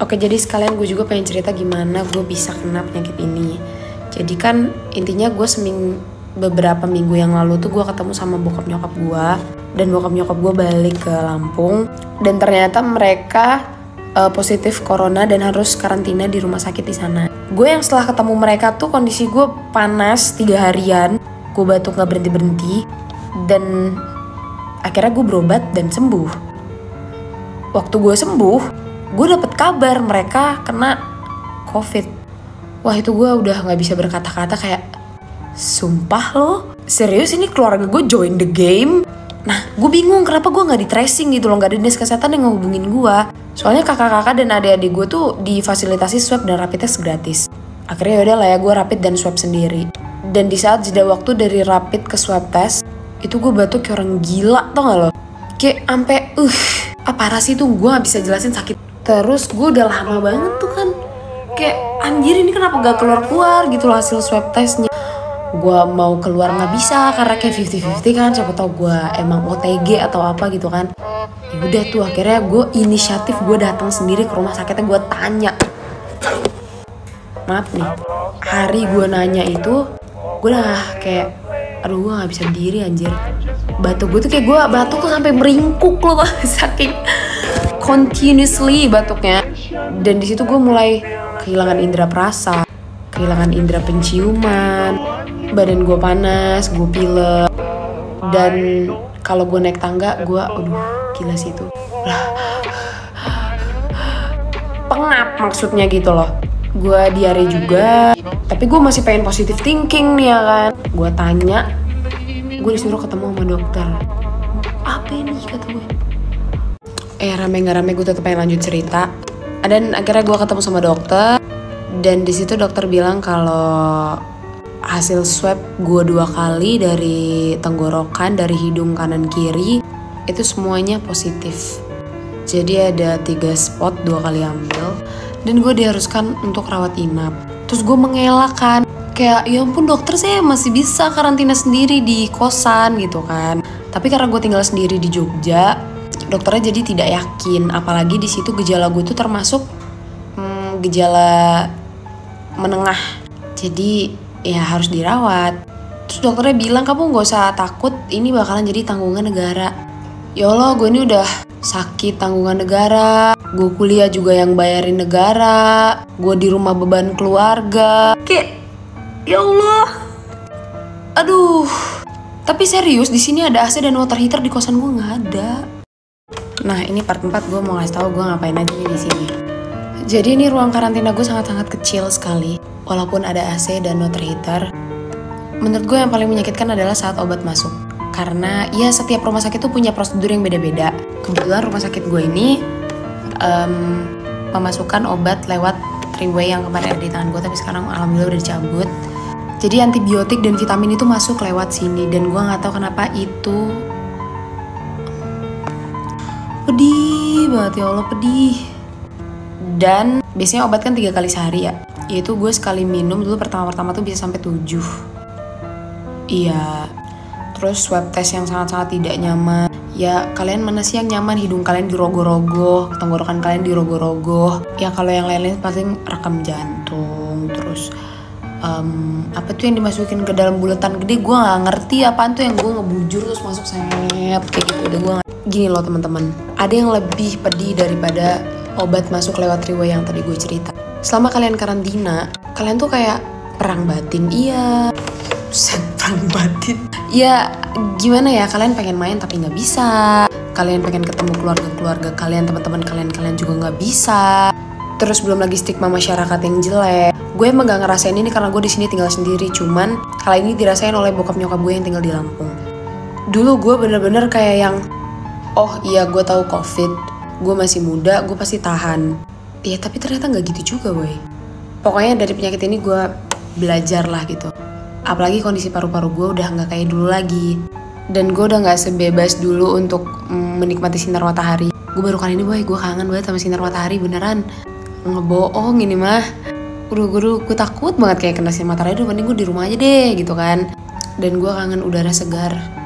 Oke, jadi sekalian gue juga pengen cerita gimana gue bisa kena penyakit ini. Jadi kan intinya gue beberapa minggu yang lalu tuh gue ketemu sama bokap nyokap gue. Dan bokap nyokap gue balik ke Lampung. Dan ternyata mereka positif corona dan harus karantina di rumah sakit di sana. Gue yang setelah ketemu mereka tuh kondisi gue panas 3 harian. Gue batuk gak berhenti-berhenti. Dan akhirnya gue berobat dan sembuh. Waktu gue sembuh, gue dapet kabar mereka kena COVID. Wah, itu gue udah gak bisa berkata-kata, kayak sumpah lo, serius ini keluarga gue join the game? Nah, gue bingung kenapa gue gak di tracing gitu loh, gak ada dinas kesehatan yang ngehubungin gue. Soalnya kakak-kakak dan adik-adik gue tuh difasilitasi swab dan rapid test gratis. Akhirnya yaudah lah ya, gue rapid dan swab sendiri. Dan di saat jeda waktu dari rapid ke swab test, itu gue batuk kayak orang gila, tau gak lo? Kayak ampe parah sih tuh, gue gak bisa jelasin sakit. Terus gue udah lama banget tuh kan, kayak anjir ini kenapa gak keluar-keluar gitu loh hasil swab testnya. Gue mau keluar gak bisa karena kayak 50-50 kan, siapa tau gue emang OTG atau apa gitu kan. Ya udah tuh akhirnya gue inisiatif, gue datang sendiri ke rumah sakitnya, gue tanya. Maaf nih, hari gue nanya itu gue udah kayak aduh gue gak bisa berdiri anjir. Batuk gue tuh kayak gue batuk tuh sampai meringkuk loh, saking continuously batuknya. Dan di situ gue mulai kehilangan indera perasa, kehilangan indera penciuman, badan gue panas, gue pilek. Dan kalau gue naik tangga gue gila sih itu pengap maksudnya gitu loh. Gue diare juga, tapi gue masih pengen positive thinking nih ya kan. Gue tanya, gue disuruh ketemu sama dokter. Apa ini kata gue? Rame gak rame gue tetep pengen lanjut cerita. Dan akhirnya gue ketemu sama dokter. Dan di situ dokter bilang kalau hasil swab gue 2 kali dari tenggorokan, dari hidung kanan kiri, itu semuanya positif. Jadi ada 3 spot 2 kali ambil. Dan gue diharuskan untuk rawat inap. Terus gue mengelakkan, kayak ya ampun dokter, saya masih bisa karantina sendiri di kosan gitu kan. Tapi karena gue tinggal sendiri di Jogja, dokternya jadi tidak yakin. Apalagi di situ gejala gue tuh termasuk gejala menengah. Jadi ya harus dirawat. Terus dokternya bilang kamu gak usah takut, ini bakalan jadi tanggungan negara. Ya Allah, gue ini udah sakit tanggungan negara, gue kuliah juga yang bayarin negara, gue di rumah beban keluarga. Kayak ya Allah, aduh. Tapi serius di sini ada AC dan water heater, di kosan gue nggak ada. Nah ini part 4 gue mau ngasih tahu gue ngapain aja nih di sini. Jadi ini ruang karantina gue sangat-sangat kecil sekali, walaupun ada AC dan water heater. Menurut gue yang paling menyakitkan adalah saat obat masuk. Karena ya setiap rumah sakit tuh punya prosedur yang beda-beda. Kebetulan rumah sakit gue ini memasukkan obat lewat 3-way yang kemarin ada di tangan gue, tapi sekarang alhamdulillah udah dicabut. Jadi antibiotik dan vitamin itu masuk lewat sini. Dan gue gak tahu kenapa itu pedih banget, ya Allah pedih. Dan biasanya obat kan 3 kali sehari ya. Yaitu gue sekali minum dulu pertama-tama tuh bisa sampai 7. Iya. Terus swab test yang sangat-sangat tidak nyaman. Ya kalian mana sih yang nyaman? Hidung kalian dirogoh-rogoh, tenggorokan kalian dirogoh-rogoh. Ya kalau yang lain-lain paling rekam jantung. Terus apa tuh yang dimasukin ke dalam bulatan gede, gue gak ngerti apaan tuh, yang gue ngebujur terus masuk kayak gitu. Udah gue gini loh teman-teman, ada yang lebih pedih daripada obat masuk lewat 3-way yang tadi gue cerita. Selama kalian karantina, kalian tuh kayak perang batin. Iya, perang batin. Ya gimana ya, kalian pengen main tapi nggak bisa. Kalian pengen ketemu keluarga kalian, teman-teman kalian juga nggak bisa. Terus belum lagi stigma masyarakat yang jelek. Gue emang gak ngerasain ini karena gue di sini tinggal sendiri. Cuman kali ini dirasain oleh bokap nyokap gue yang tinggal di Lampung. Dulu gue bener-bener kayak yang oh iya gue tahu COVID, gue masih muda, gue pasti tahan. Ya tapi ternyata nggak gitu juga boy. Pokoknya dari penyakit ini gue belajar lah gitu. Apalagi kondisi paru-paru gue udah gak kayak dulu lagi. Dan gue udah gak sebebas dulu untuk menikmati sinar matahari. Gue baru kali ini boy, gue kangen banget sama sinar matahari beneran. Ngebohong ini mah. Gue takut banget kayak kena sinar matahari. Udah mending gue di rumah aja deh gitu kan. Dan gue kangen udara segar.